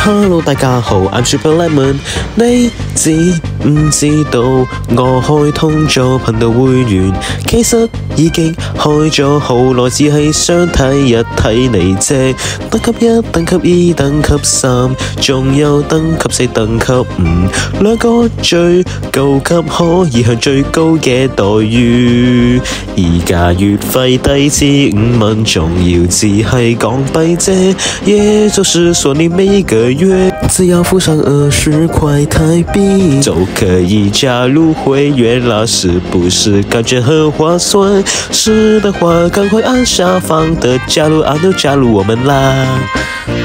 Hello， 大家好，I'm Super Lemon。你知唔知道我開通咗頻道會員？其實已經開咗好耐，只係想睇一睇你啫。等級1、等級2、等級3，仲有等級4、等級5，兩個最高級可以享最高嘅待遇。而家月費低至5蚊，仲要只係港幣啫，也就是說你每一個月只要付上20塊台幣就可以加入會員啦，是不是感覺很划算？是的話，趕快按下方的加入按鈕加入我們啦！